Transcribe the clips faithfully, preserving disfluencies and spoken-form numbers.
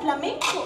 flamenco.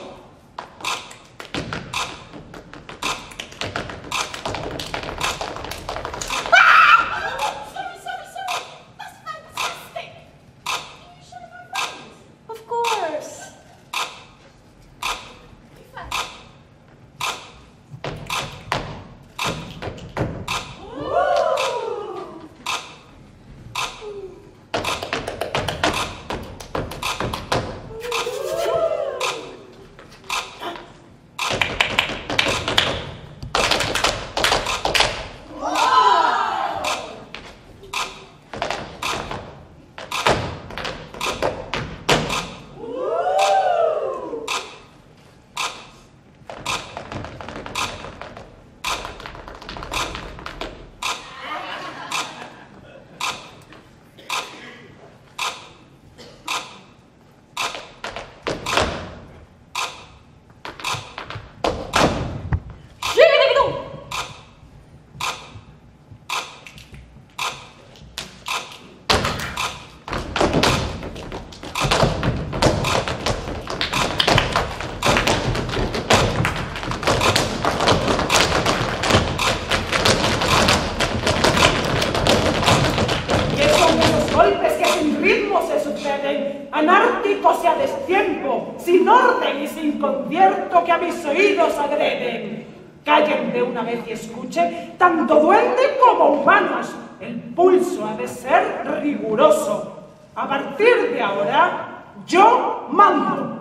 Anárquicos y a destiempo, sin orden y sin concierto que a mis oídos agreden. Callen de una vez y escuchen, tanto duende como humanos. El pulso ha de ser riguroso. A partir de ahora, yo mando.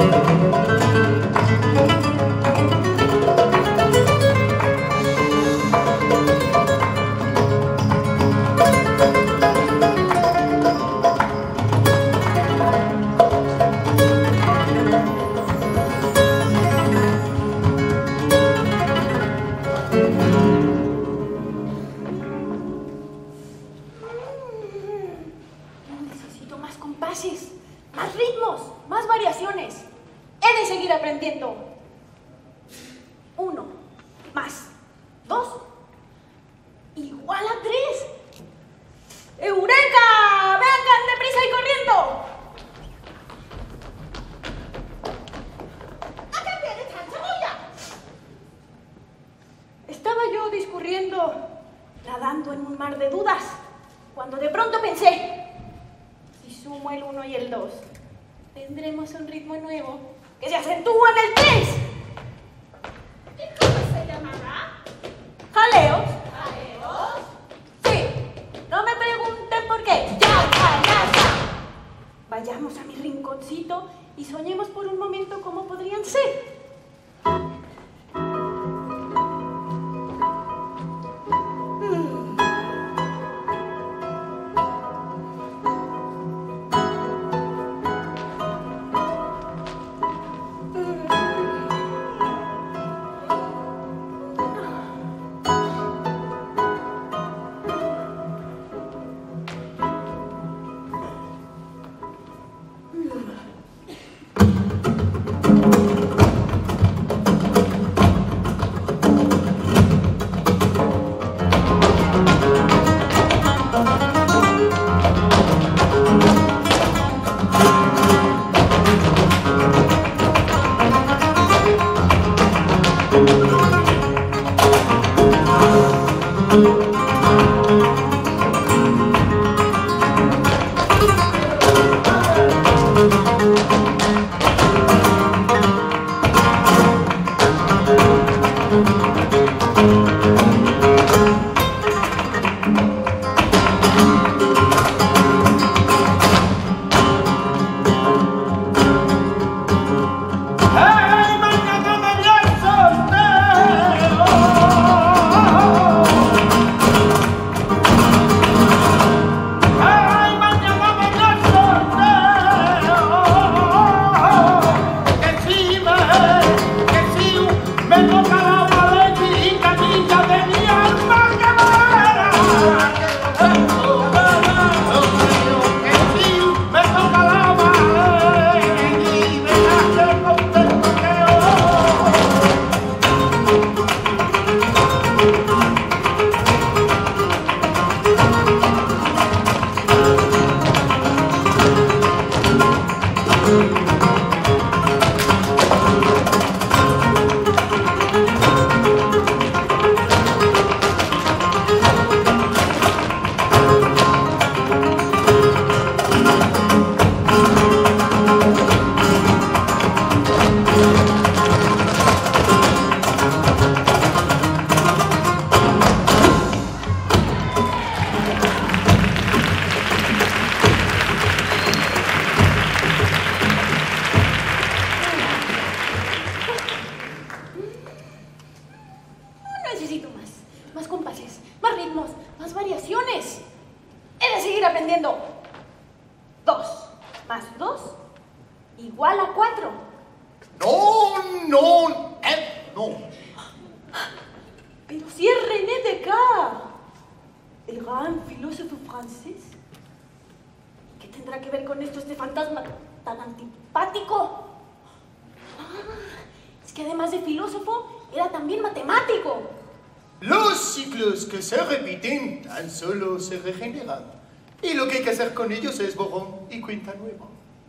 Solo se regeneran. Y lo que hay que hacer con ellos es borrón y cuenta nueva.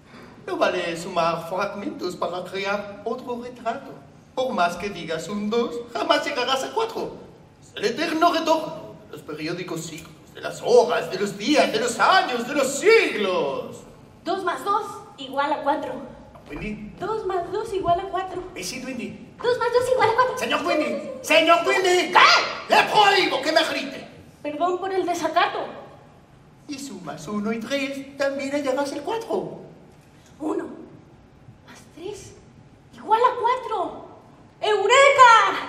No vale sumar fragmentos para crear otro retrato. Por más que digas un dos, jamás llegarás a cuatro. Es el eterno retorno de los periódicos siglos, de las horas, de los días, de los años, de los siglos. Dos más dos igual a cuatro. Wendy. Dos más dos igual a cuatro. Sí, Wendy. Dos más dos igual a cuatro. Señor Wendy. Señor Wendy. ¿Qué? Le prohíbo que me grite. Perdón por el desacato. Y sumas uno y tres, también hallarás el cuatro. Uno más tres igual a cuatro. ¡Eureka!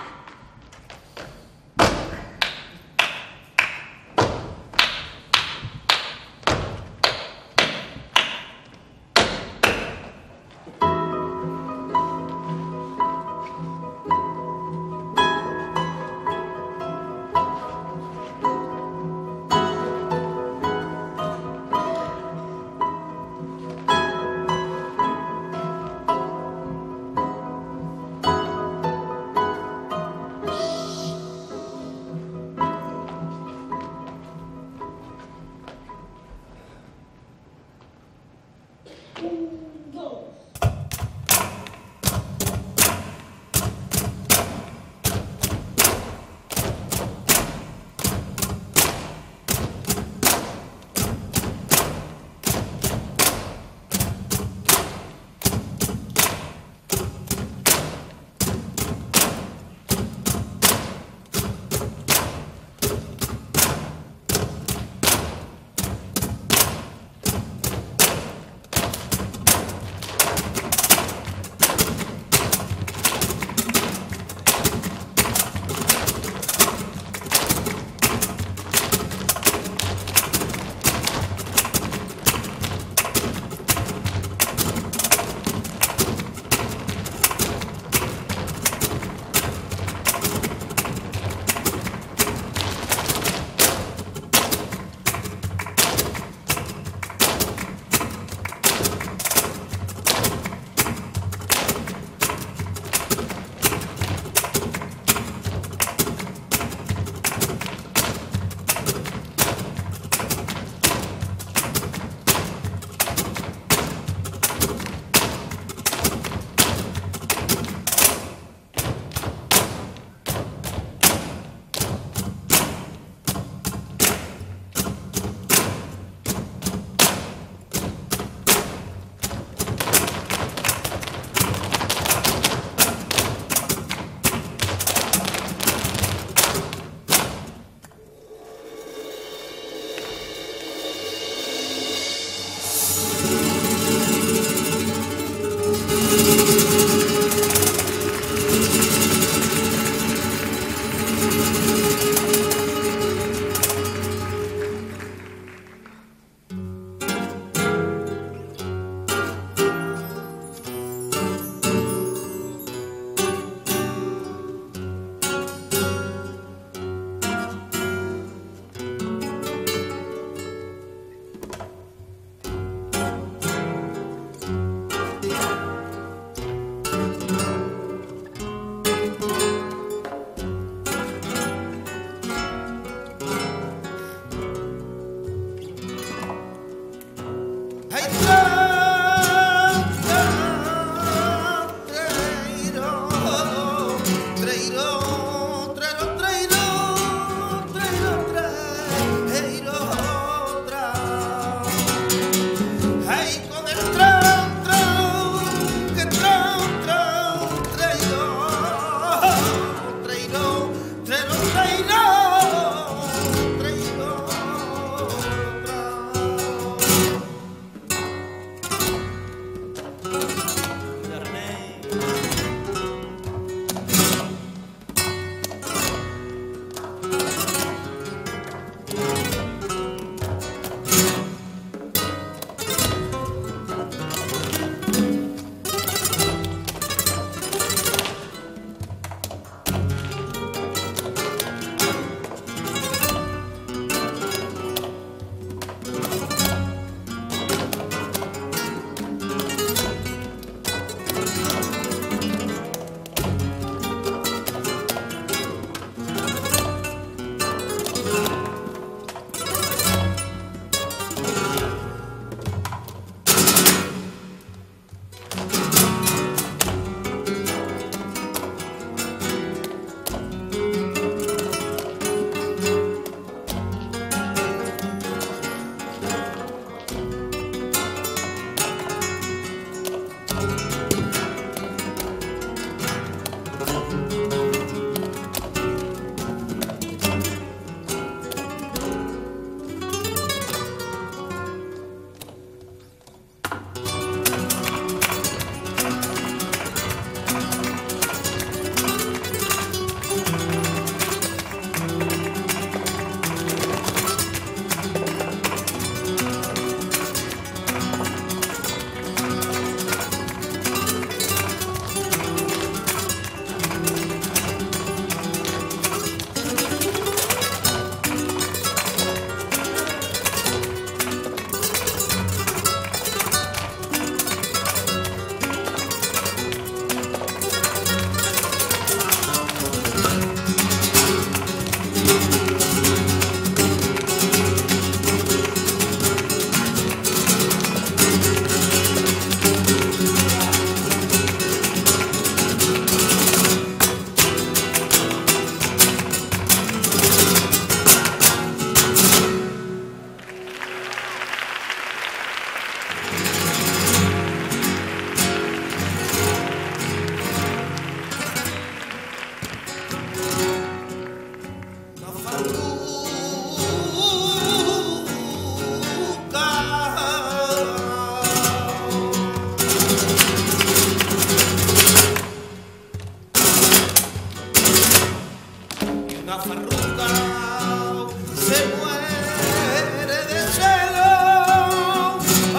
farruca se muere de celo. Oh,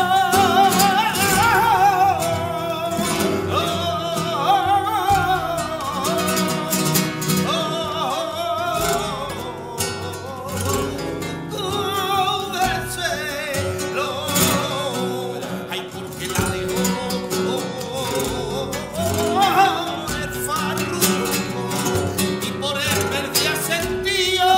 oh, oh, de celo. Ay, porque la dejó el farruco y por él perdía sentido.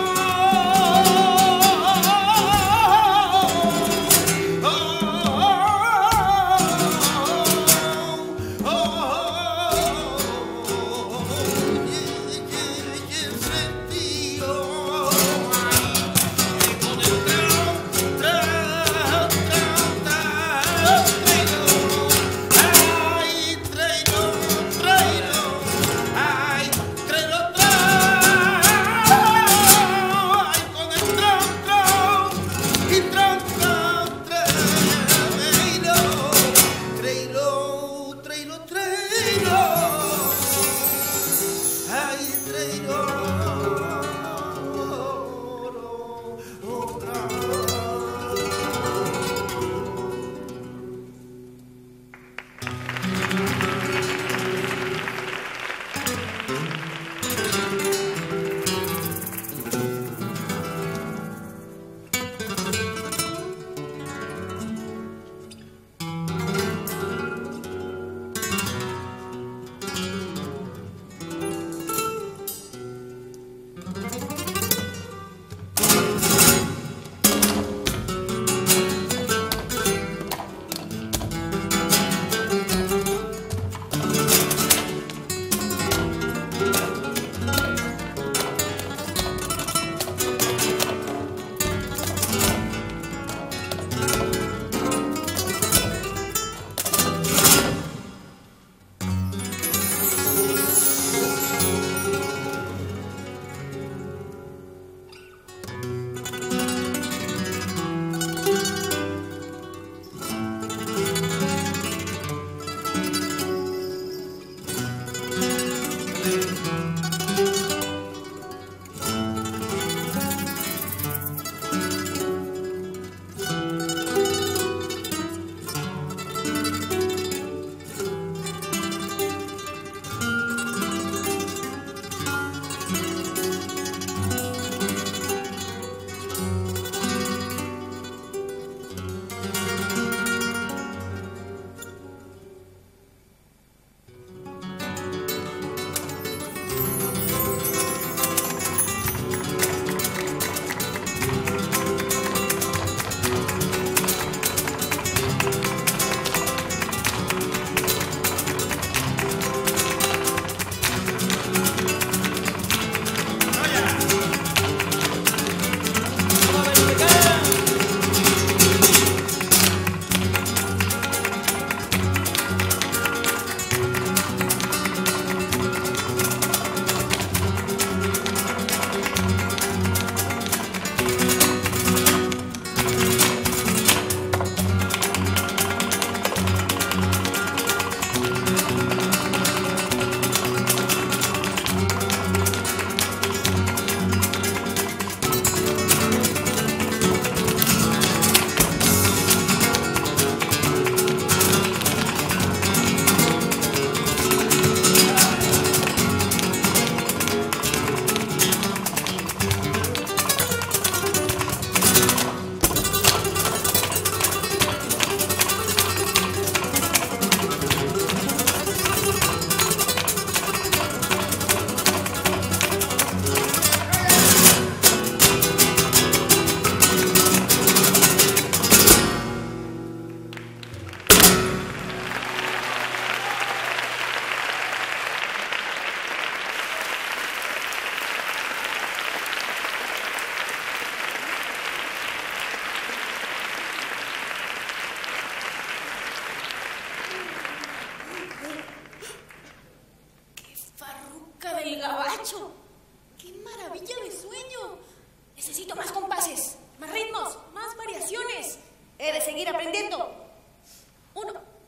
He de seguir aprendiendo. Uno.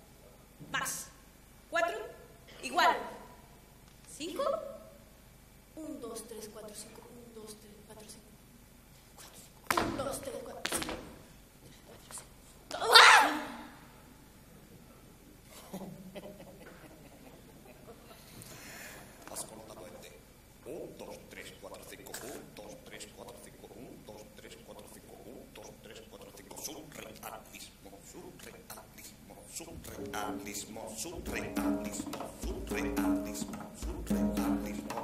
Más. Cuatro. Igual. Cinco. Un, dos, tres, cuatro, cinco. surrealismo, surrealismo, surrealismo.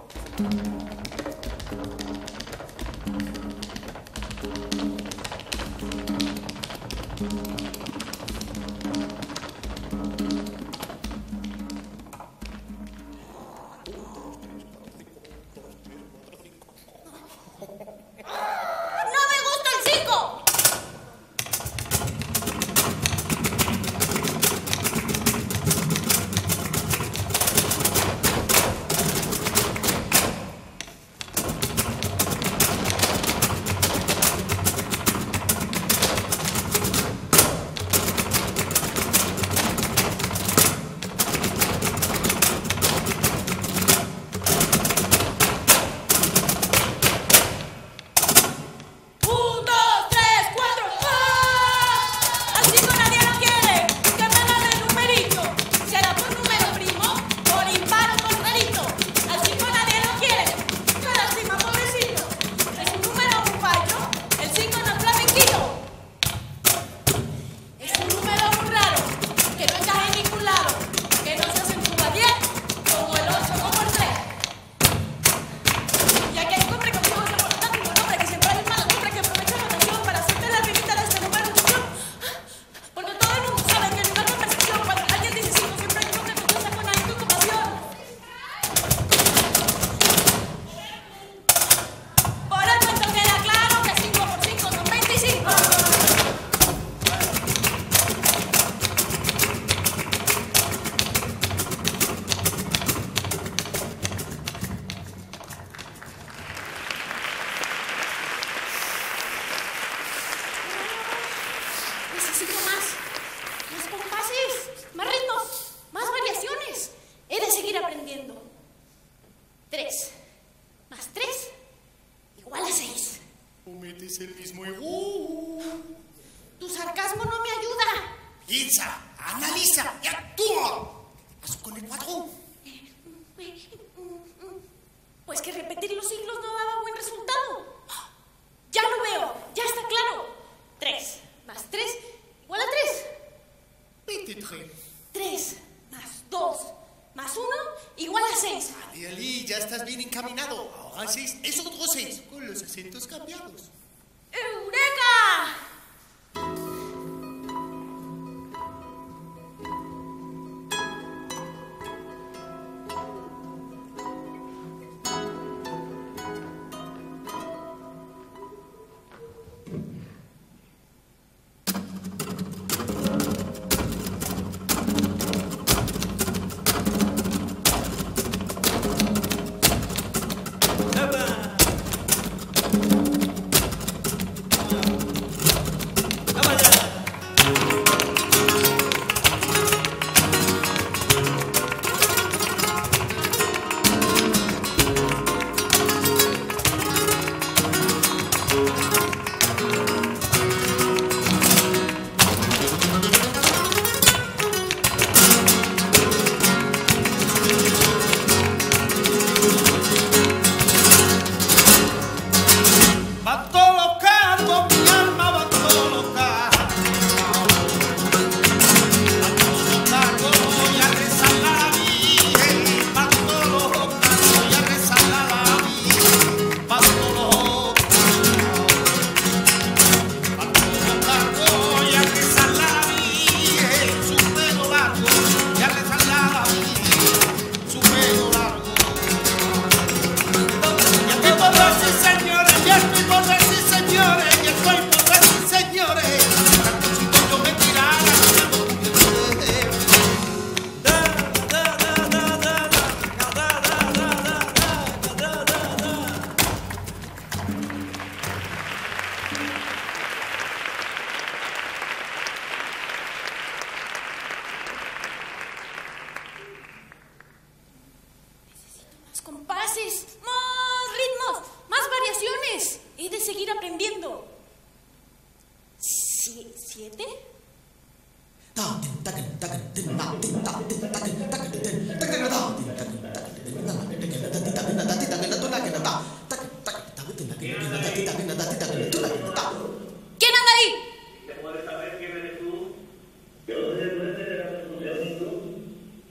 El mismo ego. Tu sarcasmo no me ayuda. Piensa, analiza y actúa. Haz con el cuadro. Pues que repetir los siglos no daba buen resultado. Ya lo veo, ya está claro. Tres más tres igual a tres. veintitrés. Tres más dos más uno igual a seis. Ali, Ali, ya estás bien encaminado. Ahora seis es otro seis, con los acentos cambiados. ¡Eureka! Compases, más ritmos, más variaciones. He de seguir aprendiendo. Sie- ¿Siete? ¿Quién anda ahí? ¿Te puedes saber quién eres tú? Yo soy el duende de la Constitución y tú.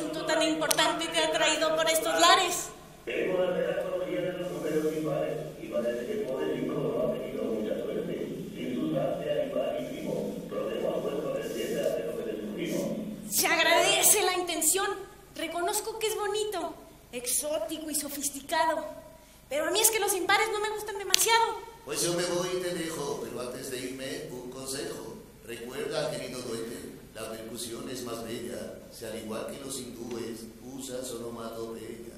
asunto tan importante te ha traído por estos lares? Vengo a hacer astrología de los números impares y parece que el pobre Nico no ha tenido mucha suerte. Sin duda sea impar y primo, probemos vuestro reciente de lo que descubrimos. Se agradece la intención. Reconozco que es bonito, exótico y sofisticado. Pero a mí es que los impares no me gustan demasiado. Pues yo me voy y te dejo, pero antes de irme, un consejo. Recuerda, querido duende, la percusión es más bella. Si al igual que los hindúes, usas onomatopeyas.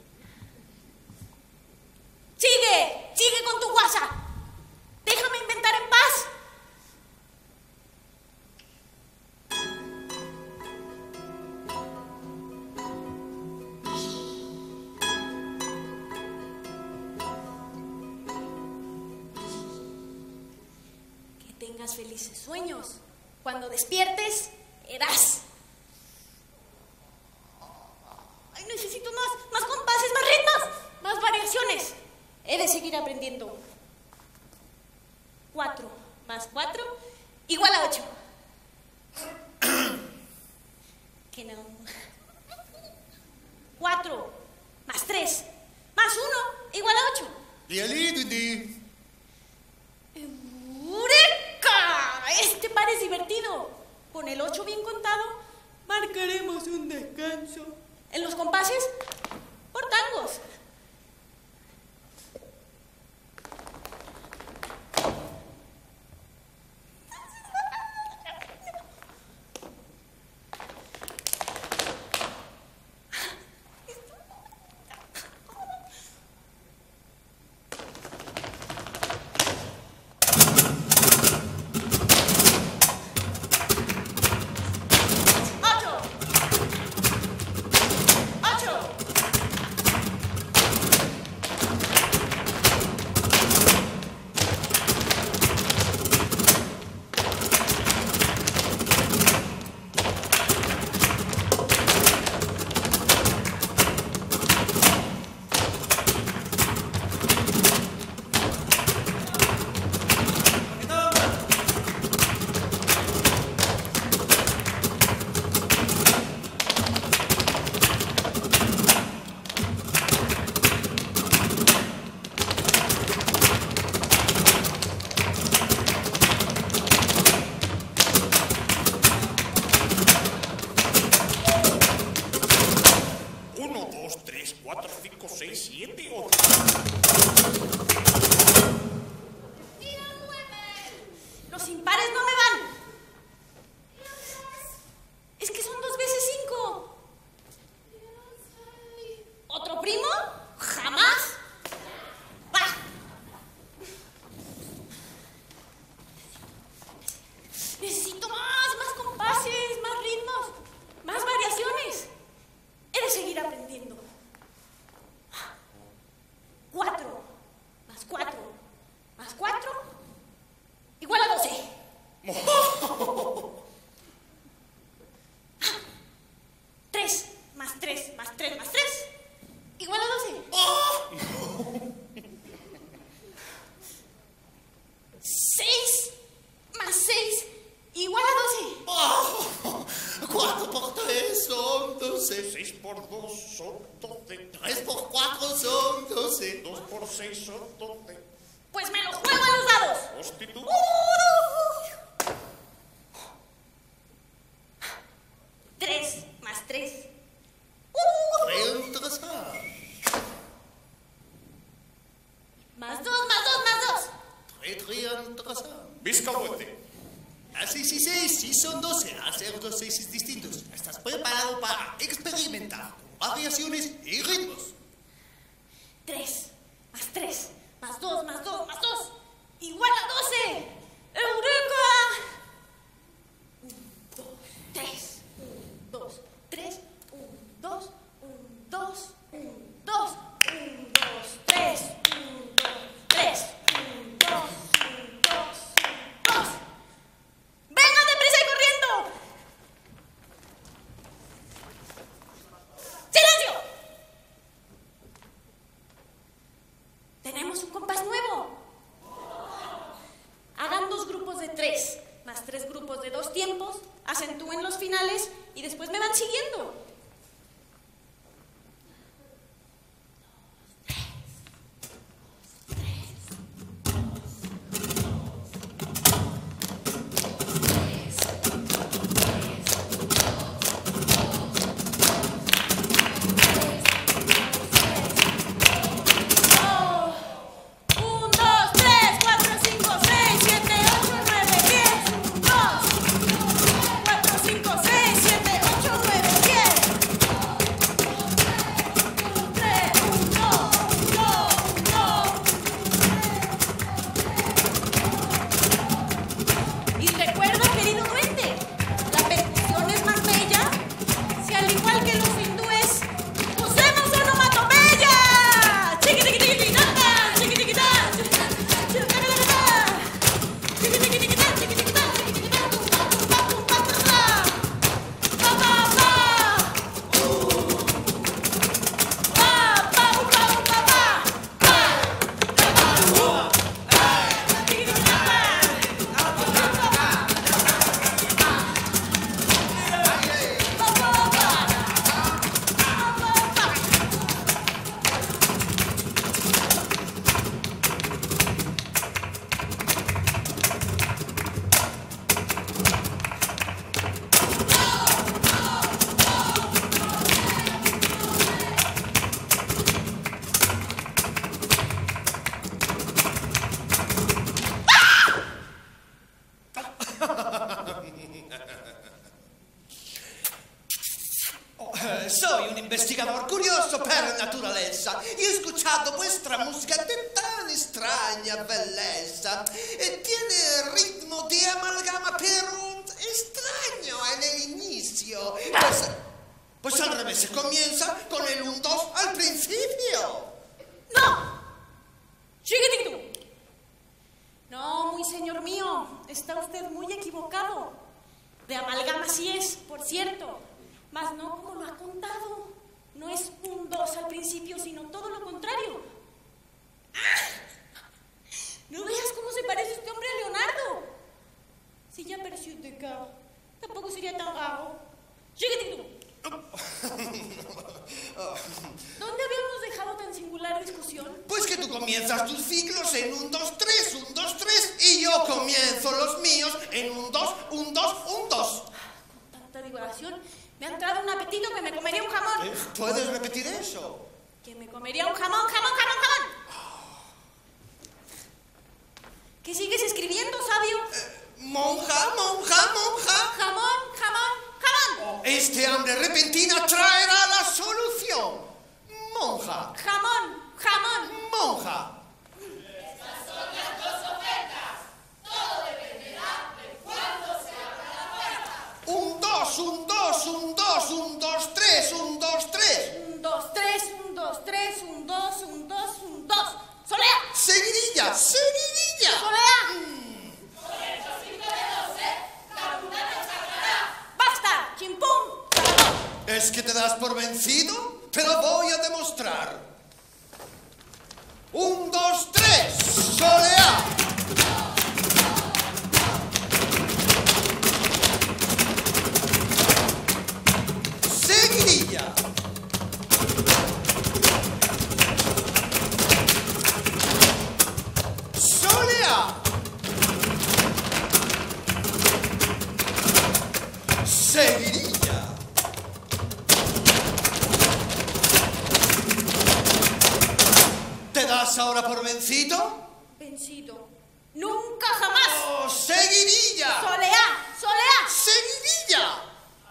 ¡Sigue! ¡Sigue con tu guasa! ¡Déjame inventar en paz! Que tengas felices sueños. Cuando despiertes, verás. Ay, necesito más, más compases, más ritmos, más variaciones. He de seguir aprendiendo. Cuatro más cuatro igual a ocho. Que no. Cuatro más tres más uno igual a ocho. Liali, Dundi. ¡Eureka! Este par es divertido. Con el ocho bien contado, marcaremos un descanso. En los compases, por tangos. Los impares no me van. Es que son dos veces cinco. ¿Otro primo? Jamás. Va. Necesito más, más compases, más ritmos, más variaciones. He de seguir aprendiendo. Cuatro más cuatro más cuatro igual a doce. Tres más tres más tres más tres igual a doce. Seis más seis igual a doce. Cuatro por tres son doce. Seis por dos son doce. Tres por cuatro son doce. Dos por seis son doce. Pues me lo juego a los dados. Hostitud. Tres más tres. Interesante. Más dos, más dos, más dos. Très, très interesante. Viscahuete. Así sí, sí, sí son doce. Hacer dos seises distintos. Estás preparado para experimentar con variaciones y ritmos. Tres más tres más dos más dos más dos igual a doce. ¡Eureka! Un, dos, tres. Un, dos, tres. Un, dos, un, dos, un, dos, un, dos, tres. Un, dos, tres. Un, dos, un, dos, un, dos. ¡Vengan deprisa y corriendo! ¡Silencio! Tenemos un compás nuevo. Hagan dos grupos de tres. Eh, soy un investigador curioso per naturaleza y he escuchado vuestra música de tan extraña belleza. Eh, tiene ritmo de amalgama, pero extraño en el inicio. Pues, pues al revés, se comienza con el un dos al principio. ¡No! ¡Chiquitito! No, muy señor mío, está usted muy equivocado. De amalgama sí es, por cierto, mas no como lo ha contado. No es un dos al principio, sino todo lo contrario. ¡Ah! No veas cómo se parece este hombre a Leonardo. Si ya pareció de cabo, tampoco sería tan gago. Chiquitito. ¿Dónde habíamos dejado tan singular discusión? Pues que tú comienzas tus ciclos en un dos tres, un dos tres, y yo comienzo los míos en un dos, un dos, un dos. Con tanta divagación, me ha entrado un apetito que me comería un jamón. ¿Eh? ¿Puedes repetir eso? Que me comería un jamón, jamón, jamón, jamón. ¿Qué sigues escribiendo, sabio? Eh, monja, monja, monja. Jamón, jamón, jamón. Este hambre repentina traerá la solución. Monja. Jamón, jamón. Monja. Estas son las dos ofertas. Todo dependerá de cuándo se abra la puerta. Un dos, un dos, un dos, un dos, tres, un dos, tres. Un, dos, tres, un, dos, tres, un, dos, un, dos, un, dos. ¡Solea! Seguidilla, seguidilla. ¡Solea! Por eso cinco de doce, la luna nos sagrará. ¡Basta! ¡Chimpum! ¿Es que te das por vencido? Te lo voy a demostrar. Un, dos, tres. Solea. Seguidilla. Solea. Seguidilla. ¿Te das ahora por vencido? Vencido. ¡Nunca jamás! ¡Oh, seguidilla! ¡Solea! ¡Solea! ¡Seguidilla!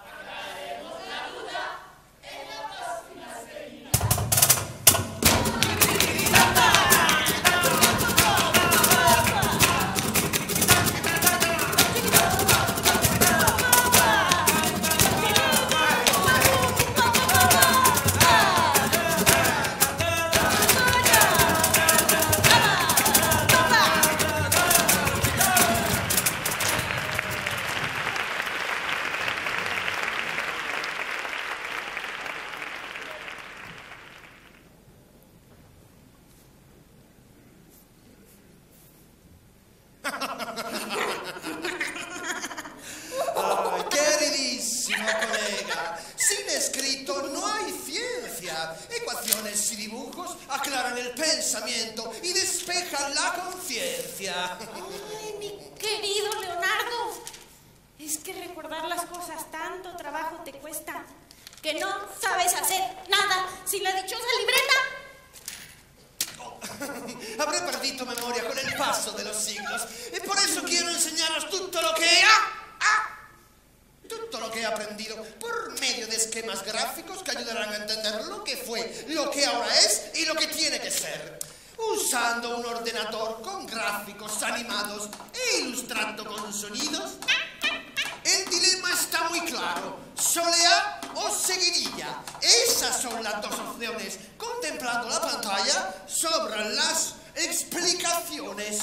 Ay, queridísimo colega, sin escrito no hay ciencia. Ecuaciones y dibujos aclaran el pensamiento y despejan la conciencia. ¡Ay, mi querido Leonardo! Es que recordar las cosas tanto trabajo te cuesta, que no sabes hacer nada sin la dichosa libreta. Habré perdido memoria con el paso de los siglos y por eso quiero enseñaros todo lo que ha, ha, todo lo que he aprendido por medio de esquemas gráficos que ayudarán a entender lo que fue, lo que ahora es y lo que tiene que ser. Usando un ordenador con gráficos animados e ilustrando con sonidos, el dilema está muy claro. Solea o seguidilla. Esas son las dos opciones. Contemplando la pantalla, sobran las explicaciones.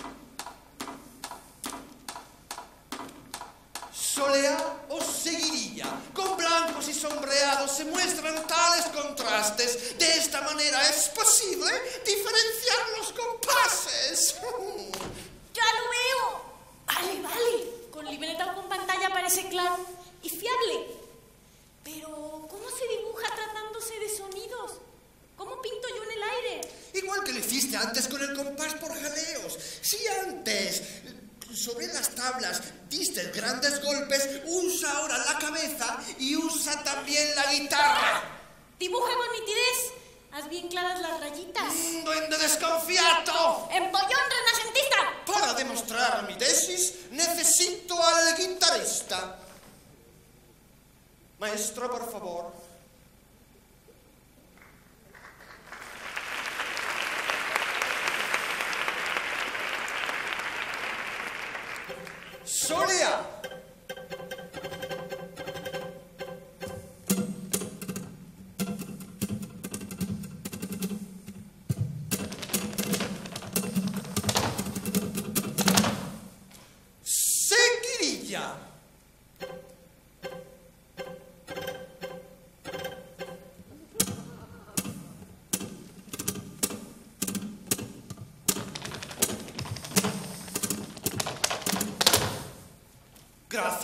Solea o seguidilla. Con blancos y sombreados se muestran tales contrastes. De esta manera es posible diferenciar los compases. ¡Ya lo veo! Vale, vale. Con libreta o con pantalla parece claro y fiable. Pero, ¿cómo se dibuja tratándose de sonidos? ¿Cómo pinto yo en el aire? Igual que lo hiciste antes con el compás por jaleos. Si antes sobre las tablas diste grandes golpes, usa ahora la cabeza y usa también la guitarra. Dibuja con nitidez. Haz bien claras las rayitas. Mm, duende desconfiato. ¡Empollón renacentista! Para demostrar mi tesis, necesito al guitarrista. Maestro, por favor,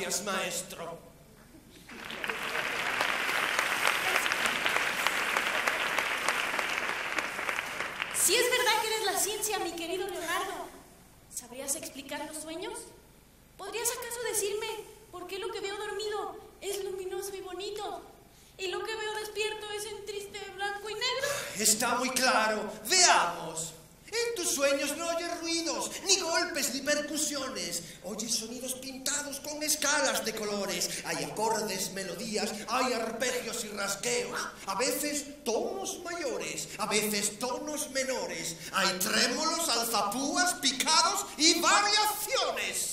Gracias, maestro. Si es verdad que eres la ciencia, mi querido Leonardo, ¿sabrías explicar los sueños? ¿Podrías acaso decirme por qué lo que veo dormido es luminoso y bonito y lo que veo despierto es en triste blanco y negro? Está muy claro. Veamos. En tus sueños no oyes ruidos, ni golpes, ni percusiones. Oyes sonidos pintados con escalas de colores. Hay acordes, melodías, hay arpegios y rasgueos. A veces tonos mayores, a veces tonos menores. Hay trémolos, alzapúas, picados y variaciones.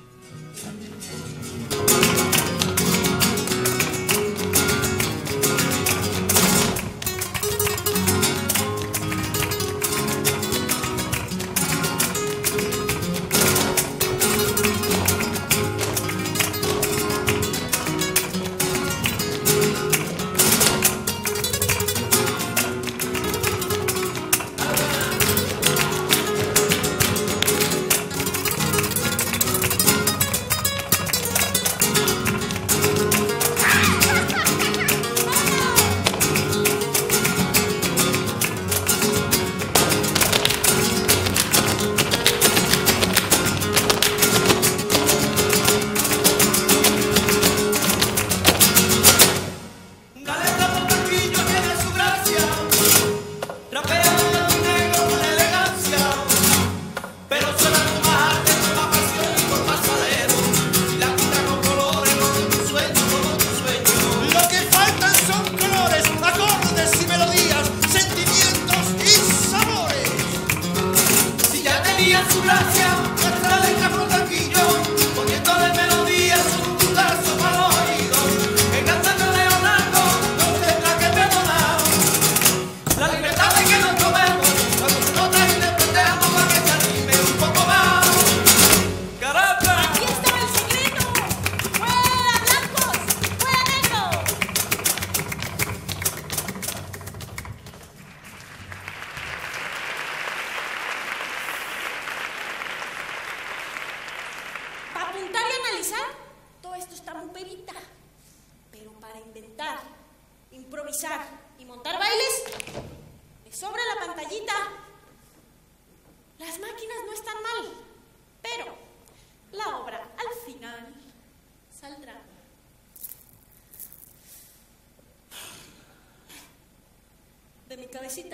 De mi cabecita.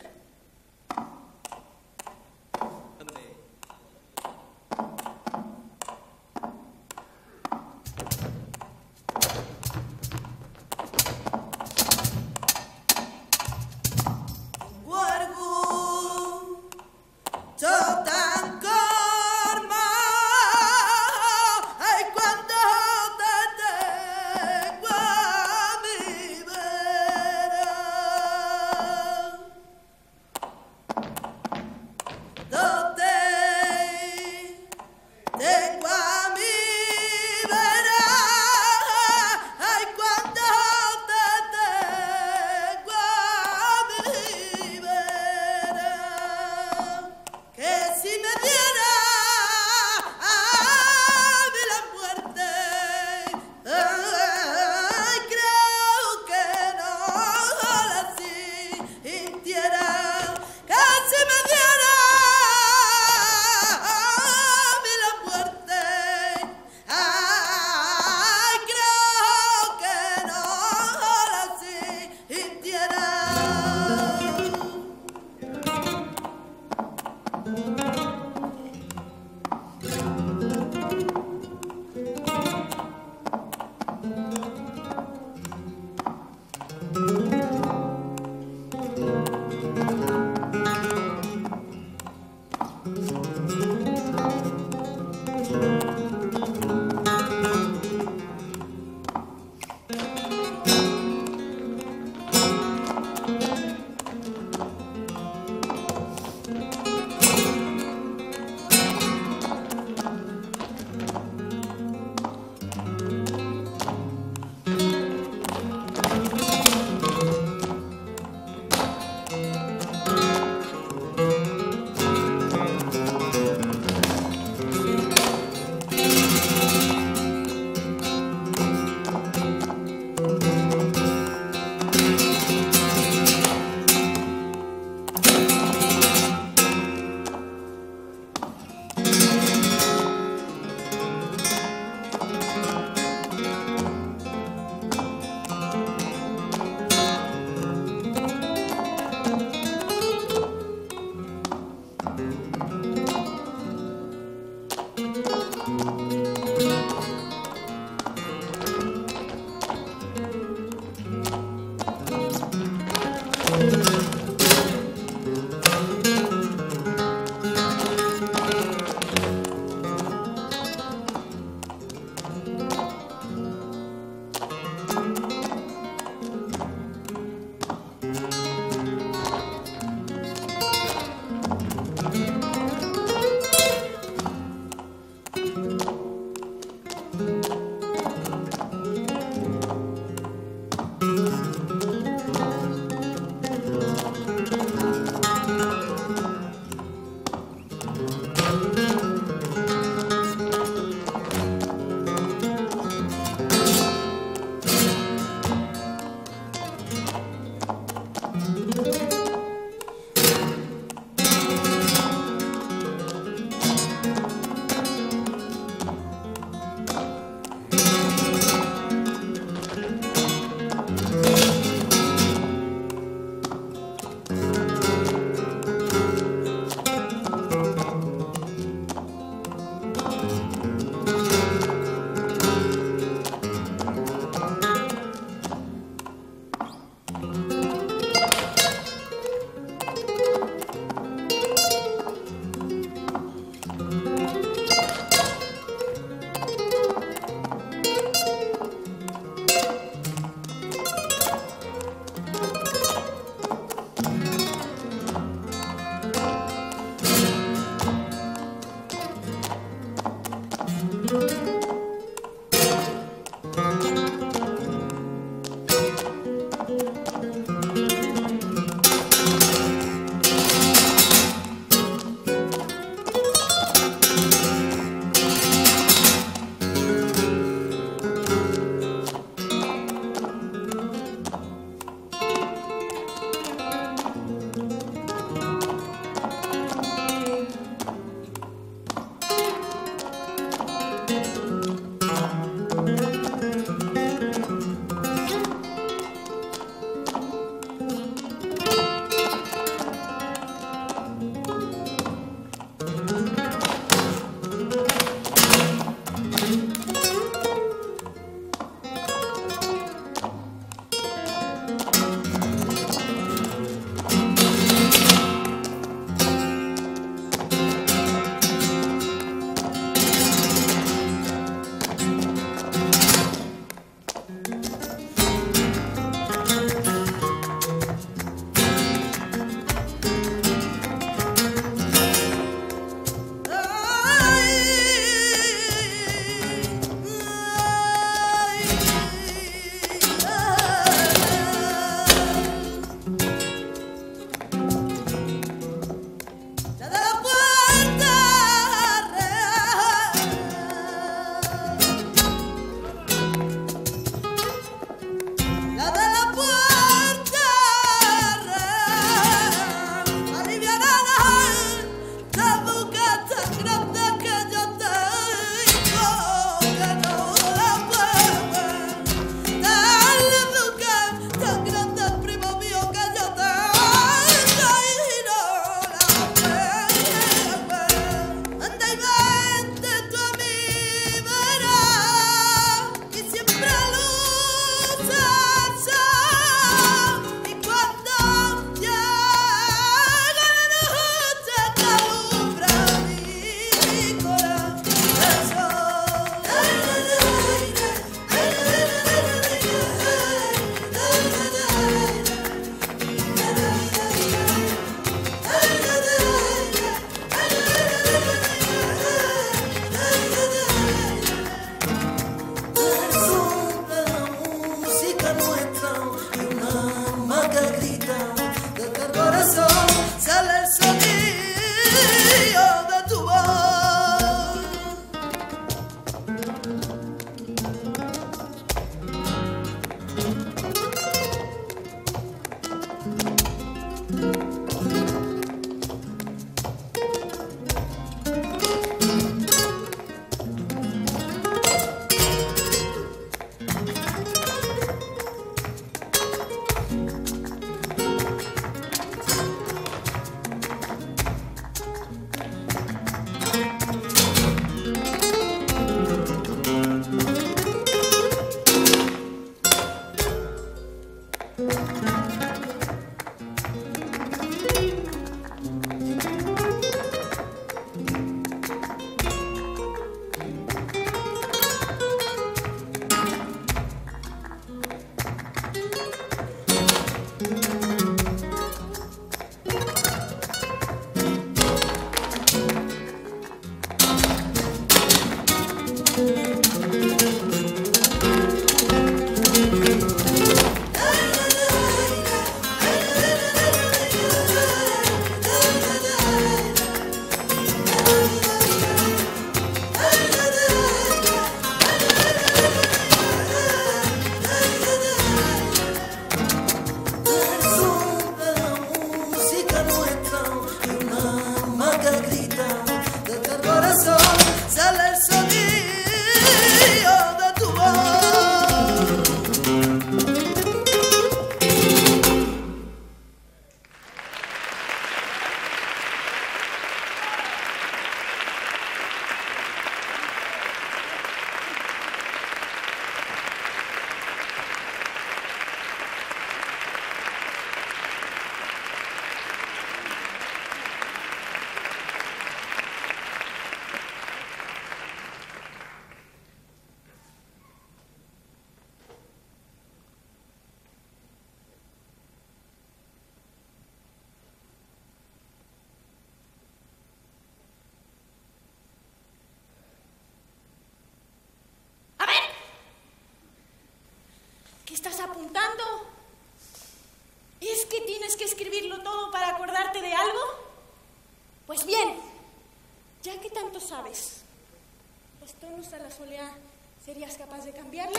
¿Estás apuntando? ¿Es que tienes que escribirlo todo para acordarte de algo? Pues bien, ya que tanto sabes, los tonos a la soleá, ¿serías capaz de cambiarle?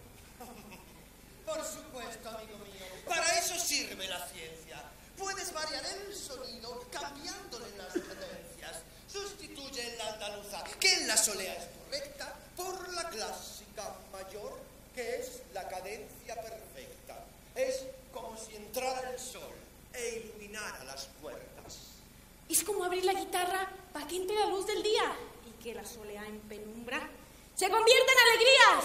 Por supuesto, amigo mío. Para eso sirve la ciencia. Puedes variar el sonido cambiándole las cadencias. Sustituye en la andaluza, que en la solea es correcta, por la clásica mayor, que es la cadencia perfecta. Es como si entrara el sol e iluminara las puertas. Es como abrir la guitarra para que entre la luz del día y que la soleá en penumbra se convierta en alegrías.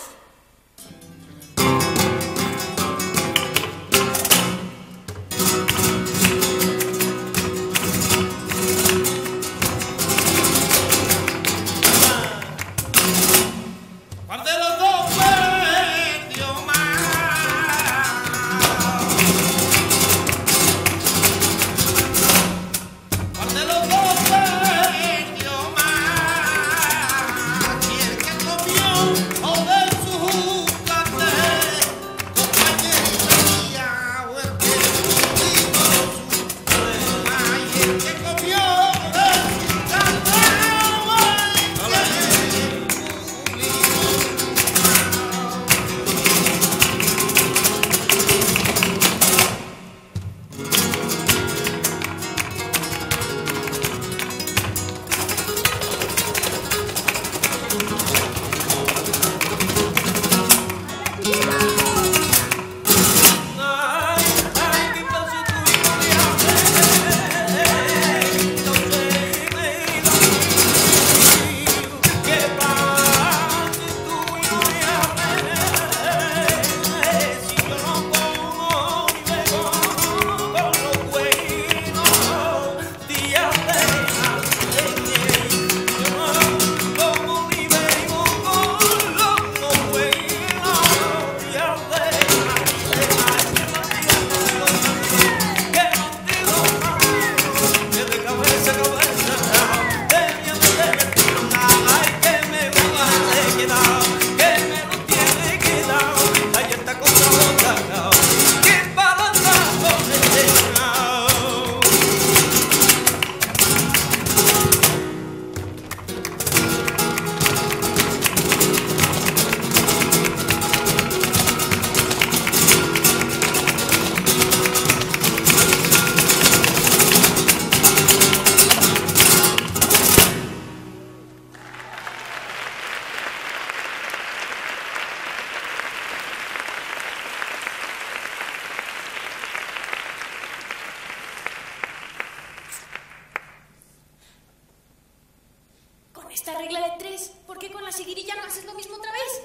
Esta regla de tres, ¿por qué con la seguirilla no haces lo mismo otra vez?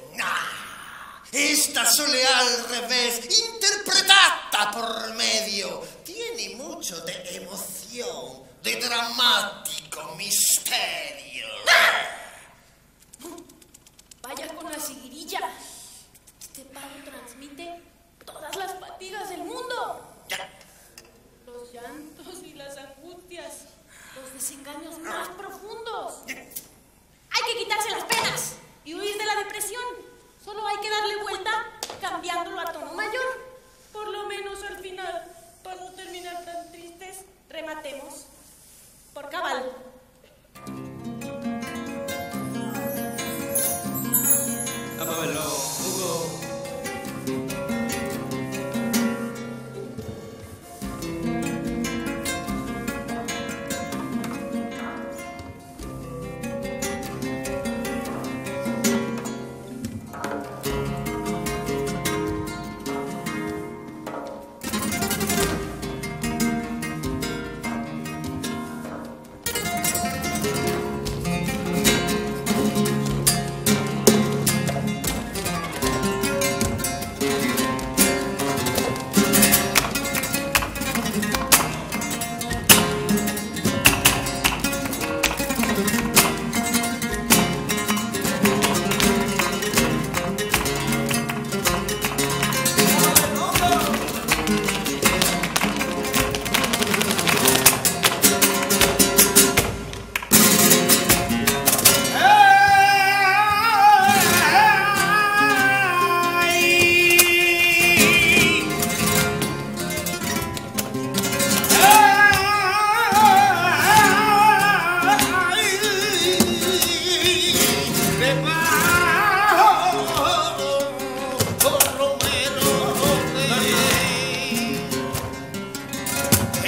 ¡Nah! Esta soleá al revés, interpretada por medio, tiene mucho de emoción, de dramático misterio. Vaya con la seguirilla. Este pago transmite todas las fatigas del mundo. Los llantos y las angustias, los desengaños más profundos. Hay que quitarse las penas y huir de la depresión. Solo hay que darle vuelta cambiándolo a tono mayor. Por lo menos al final, para no terminar tan tristes, rematemos por cabal. Vamos a verlo, Hugo.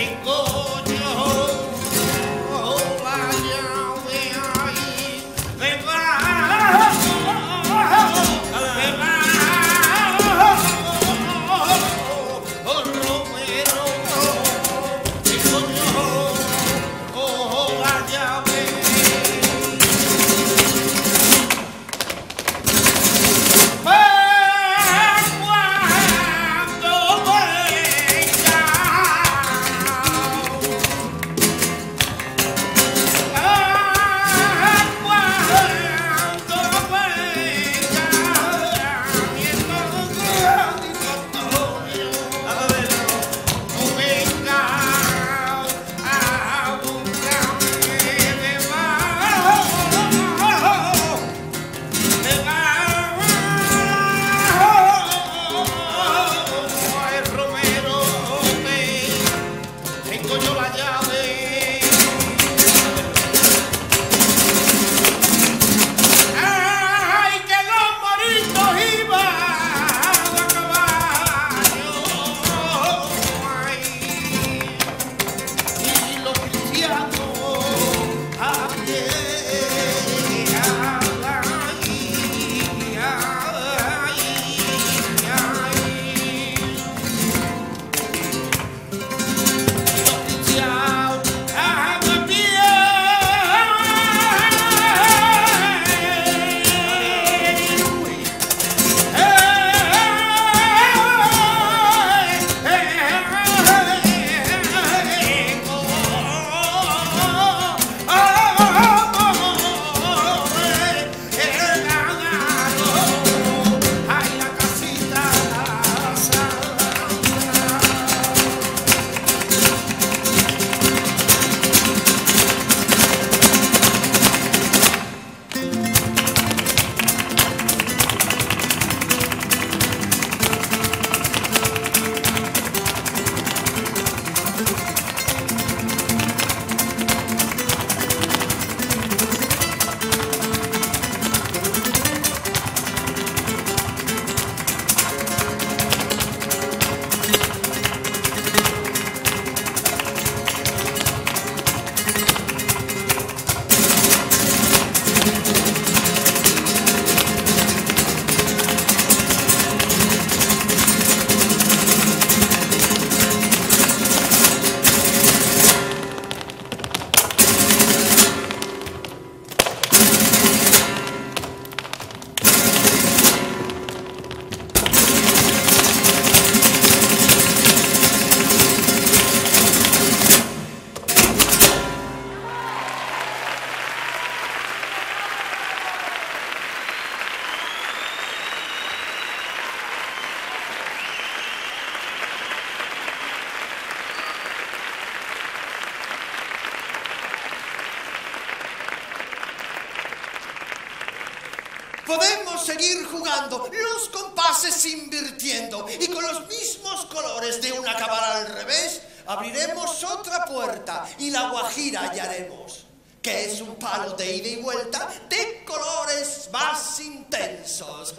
Podemos seguir jugando, los compases invirtiendo, y con los mismos colores de una cámara al revés, abriremos otra puerta y la guajira hallaremos, que es un palo de ida y vuelta de colores más intensos.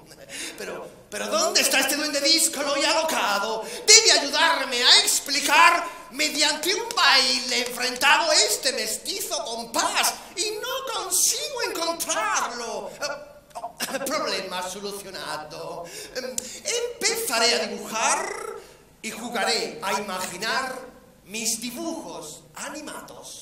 Pero, pero ¿dónde está este duende díscolo y alocado? Debe ayudarme a explicar mediante un baile enfrentado este mestizo compás, y no consigo encontrarlo. Problema solucionado. Empezaré a dibujar y jugaré a imaginar mis dibujos animados.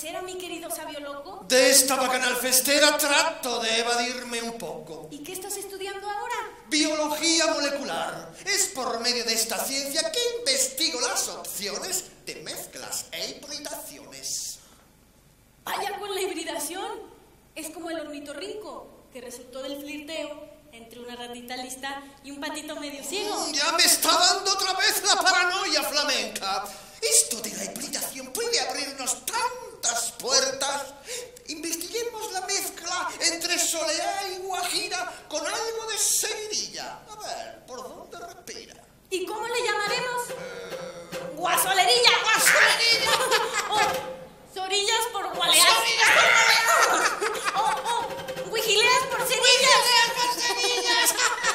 festera, mi querido sabio loco? De esta bacanal festera trato de evadirme un poco. ¿Y qué estás estudiando ahora? Biología molecular. Es por medio de esta ciencia que investigo las opciones de mezclas e hibridaciones. Vaya con la hibridación. Es como el ornitorrinco, que resultó del flirteo entre una ratita lista y un patito medio ciego. Mm, ya me está dando otra vez la paranoia flamenca. Esto de la hibridación puede abrirnos tantas puertas. Investiguemos la mezcla entre soleá y guajira con algo de seguidilla. A ver, ¿por dónde respira? ¿Y cómo le llamaremos? Eh... ¡Guasolerilla! ¡Guasolerilla! ¡O sorillas por gualeas! ¡Sorillas por gualeas! ¡O, o vigileas por cerillas! ¡Vigileas por cerillas!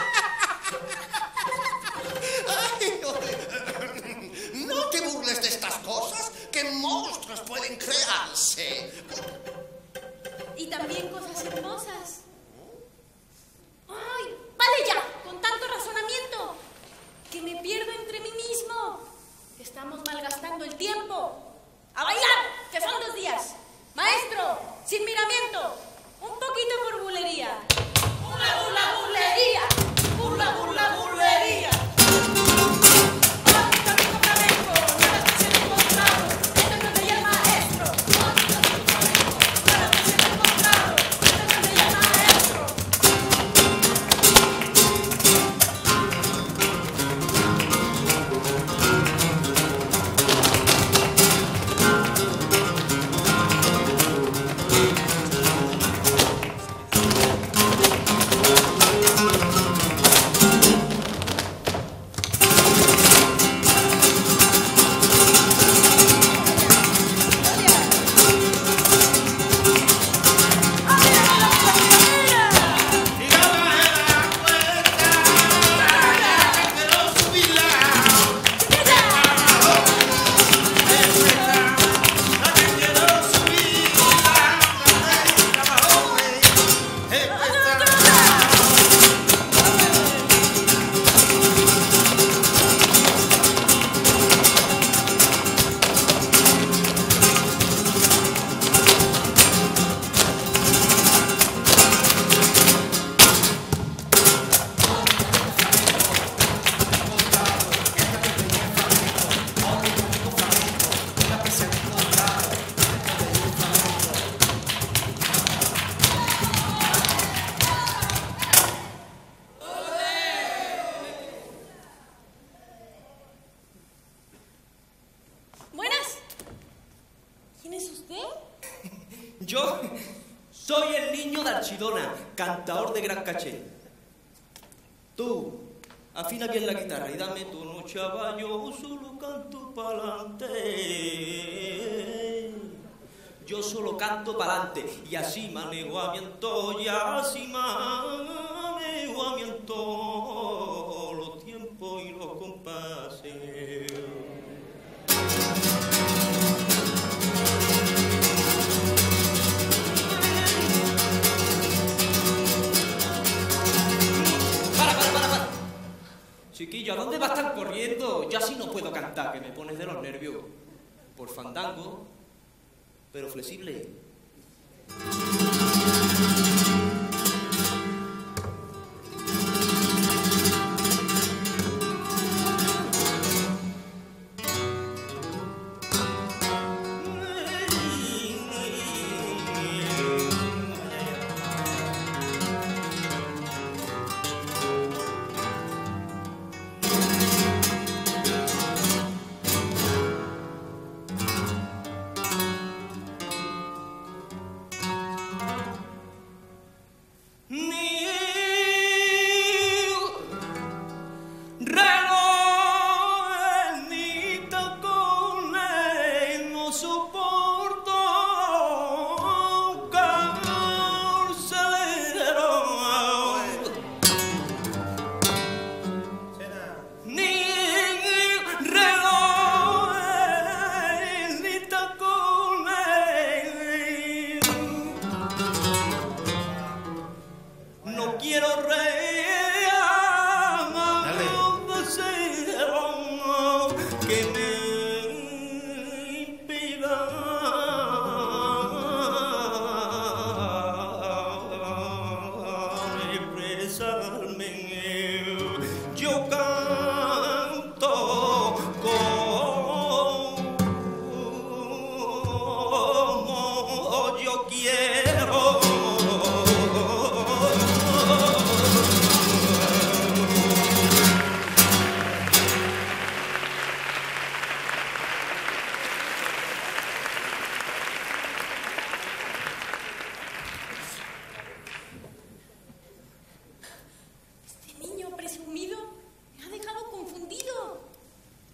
¡Ay, oye! No te burles de estas cosas, que monstruos pueden crearse. Y también cosas hermosas. ¡Ay! ¡Vale ya! Con tanto razonamiento, que me pierdo entre mí mismo. Estamos malgastando el tiempo. ¡A bailar! ¡Que son dos días! ¡Maestro! ¡Sin miramiento! ¡Un poquito por bulería! ¡Burla, burla, bulería! ¡Burla, burla, bulería! Yo soy el niño de Archidona, cantador de gran caché. Tú, afina bien la guitarra y dame tu no, chaval, yo solo canto pa'lante. Yo solo canto pa'lante y así manejo a mi antojo, y así manejo a mi antojo los tiempos y los compases. Chiquillo, ¿a dónde va a estar corriendo? Yo así no puedo cantar, que me pones de los nervios. Por fandango, pero flexible. Que me impida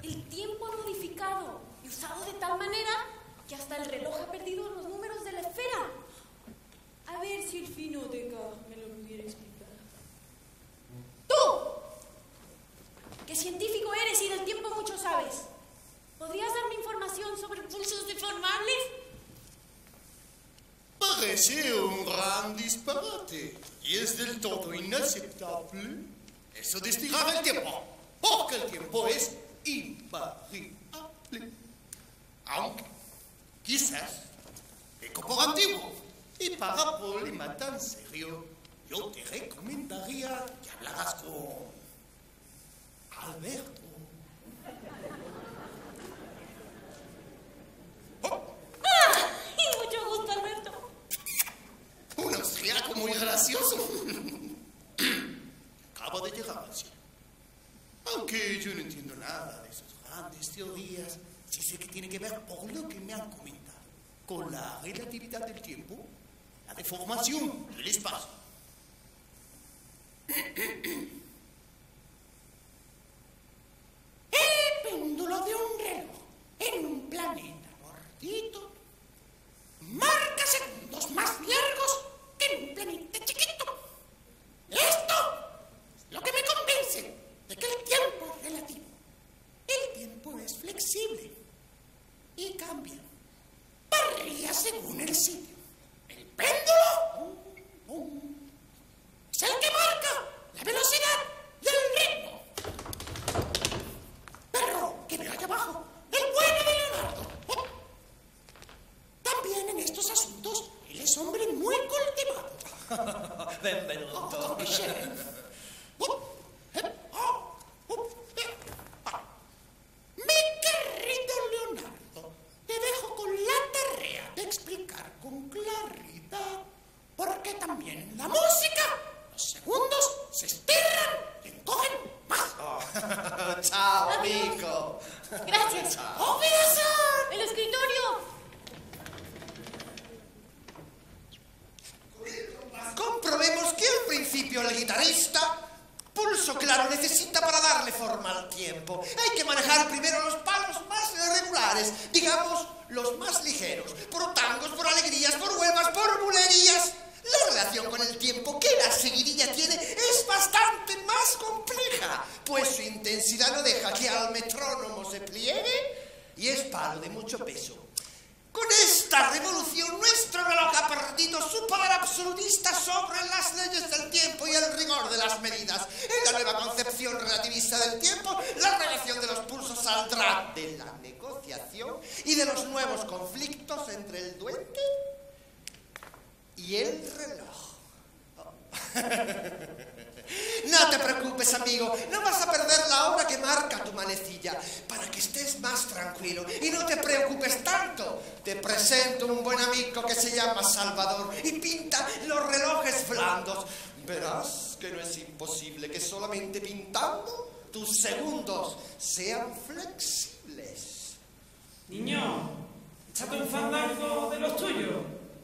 El tiempo ha modificado y usado de tal manera que hasta el reloj ha perdido los números de la esfera. A ver si el finoteca me lo pudiera explicar. ¡Tú! ¿Qué científico eres y del tiempo mucho sabes? ¿Podrías darme información sobre pulsos deformables? Parece un gran disparate y es del todo inaceptable eso de estirar el tiempo, porque el tiempo es invariable. Aunque, quizás, peco por antiguo, y para problema tan serio, yo te recomendaría que hablaras con Alberto. ¡Ah! Y mucho gusto, Alberto. Un austriaco muy gracioso. Acaba de llegar al cielo. Aunque yo no entiendo nada de esas grandes teorías, sí sé que tiene que ver, por lo que me han comentado, con la relatividad del tiempo, la deformación del espacio. El péndulo de un reloj en un planeta gordito marca segundos más largos que en un planeta chiquito. Esto es lo que me convence de que el tiempo es relativo. El tiempo es flexible y cambia. Varía según el sitio. El péndulo es el que marca la velocidad y el ritmo. Pero que veo allá abajo, el bueno de Leonardo. Oh. También en estos asuntos, él es hombre muy cultivado. Benvenuto. Oh, piacere. Oh, eh, oh, oh, eh, ah. Mi querido Leonardo, te dejo con la tarea de explicar con claridad por qué también en la música los segundos se estiran y encogen más. Oh. Chao, amigo. Gracias. ¡Auf Wiedersehen! ¡El escritorio! Comprobemos que al principio el guitarrista, pulso claro, necesita para darle forma al tiempo. Hay que manejar primero los palos más irregulares, digamos, los más ligeros, por tangos, por alegrías, por huelgas, por bulerías. La relación con el tiempo que la seguidilla tiene es bastante más compleja, pues su intensidad no deja que al metrónomo se pliegue y es palo de mucho peso. Con esta revolución, nuestro reloj ha perdido su poder absolutista sobre las leyes del tiempo y el rigor de las medidas. En la nueva concepción relativista del tiempo, la relación de los pulsos saldrá de la negociación y de los nuevos conflictos entre el duende y el reloj. No te preocupes, amigo, no vas a perder la hora que marca tu manecilla. Para que estés más tranquilo y no te preocupes tanto, te presento un buen amigo que se llama Salvador y pinta los relojes blandos. Verás que no es imposible que solamente pintando tus segundos sean flexibles. Niño, échate un fandango de los tuyos.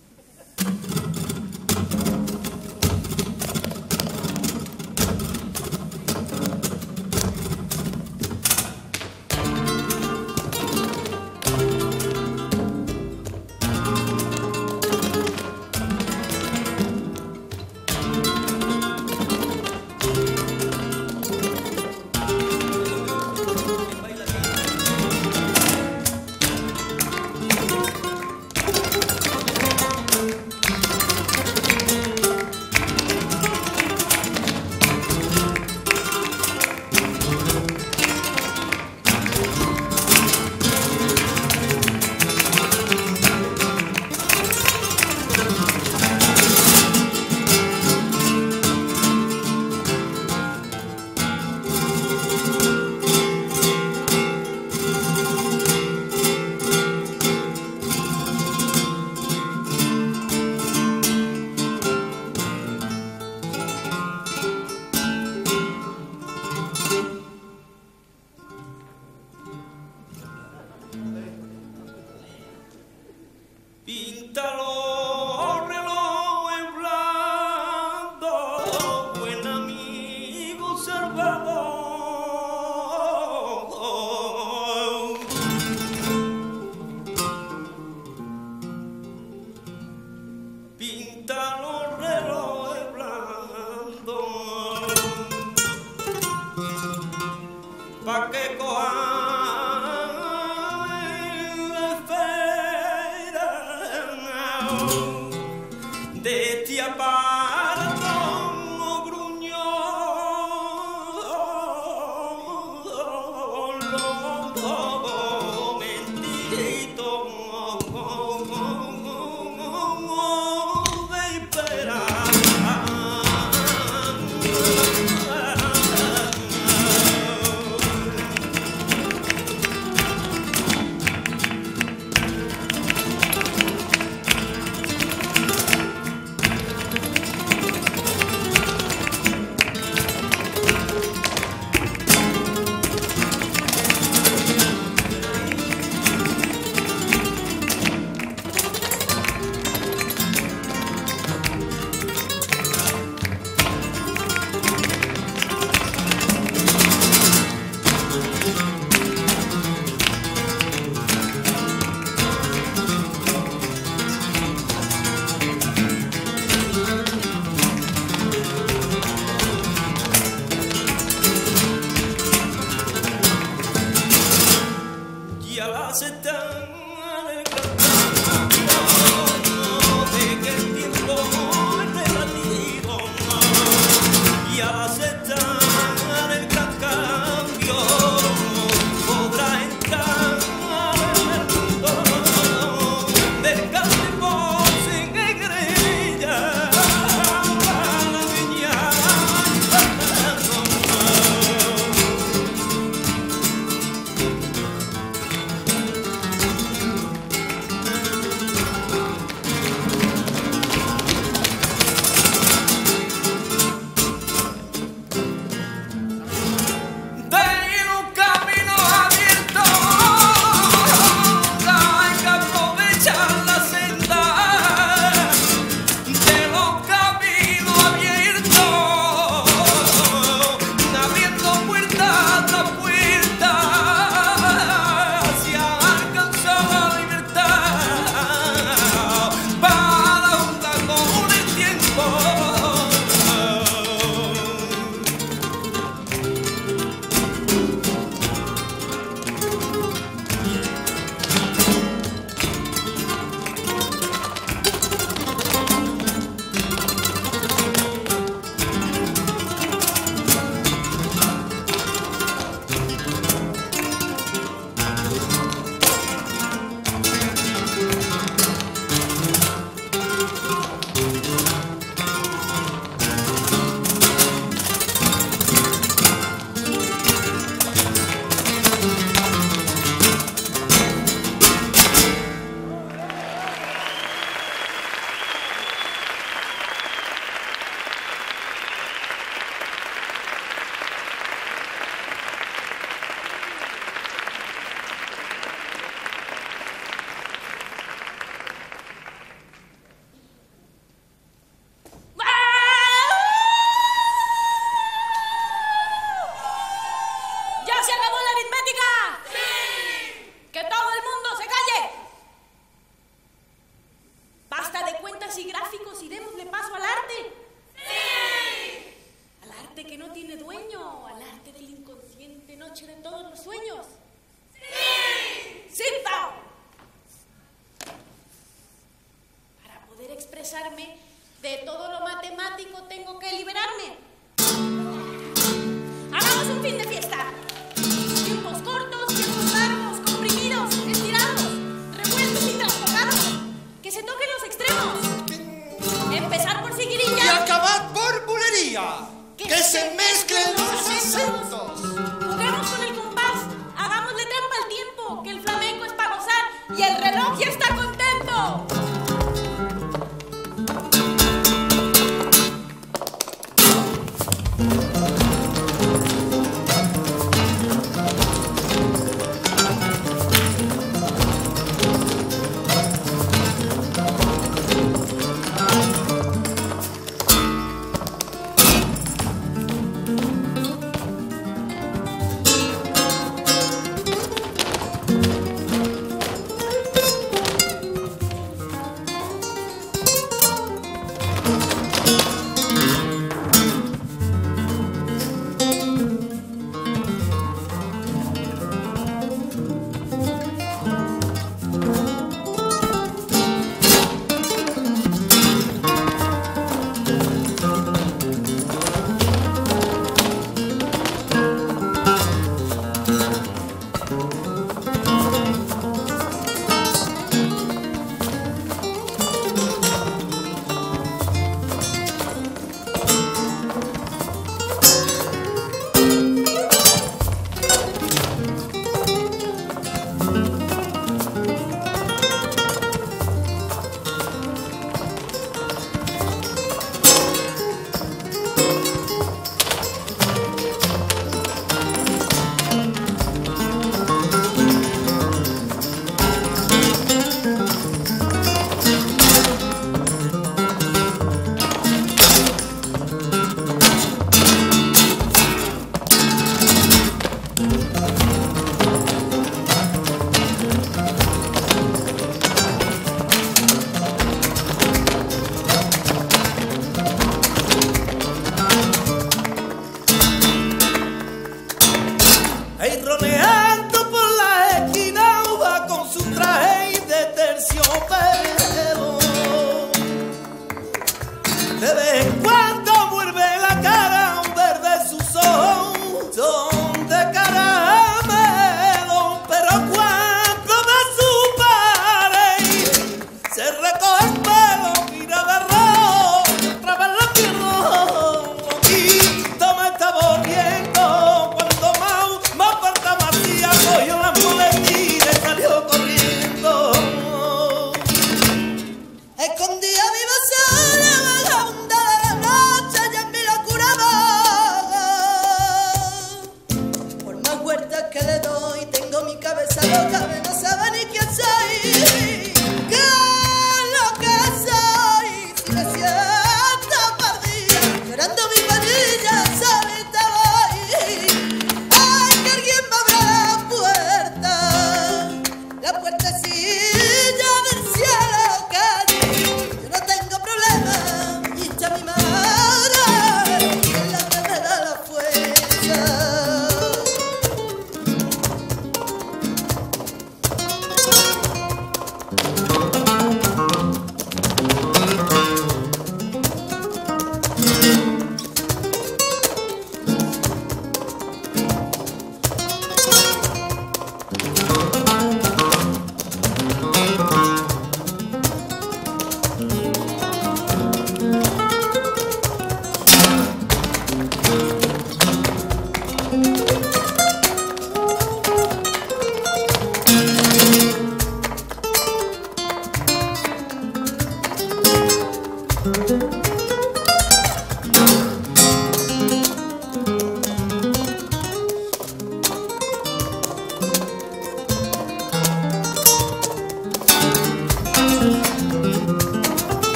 Píntalo, reloj en blanco, buen amigo Salvador. de ti aparto gruñón, lobo mentito de esperar. De todo lo matemático tengo que liberarme. Hagamos un fin de fiesta. Tiempos cortos, tiempos largos, comprimidos, estirados, revueltos y trastocados. Que se toquen los extremos. Empezar por seguirilla. Y acabar por bulería. Que, que se mezclen los acentos. Juguemos con el compás. Hagámosle trampa al tiempo. Que el flamenco es para gozar y el reloj ya está contento. esa loca me no sabe ni qué soy, qué es lo que soy, si me siento perdida, llorando mi panilla, solita voy. Ay, que alguien me abra la puerta, la puertecilla del cielo que yo no tengo problema, y ya mi madre es la que me da la fuerza.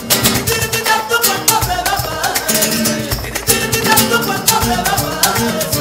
Cuando me va a